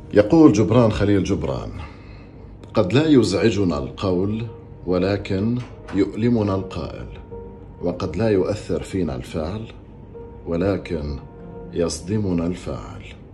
يقول جبران خليل جبران: قد لا يزعجنا القول ولكن يؤلمنا القائل، وقد لا يؤثر فينا الفعل ولكن يصدمنا الفاعل.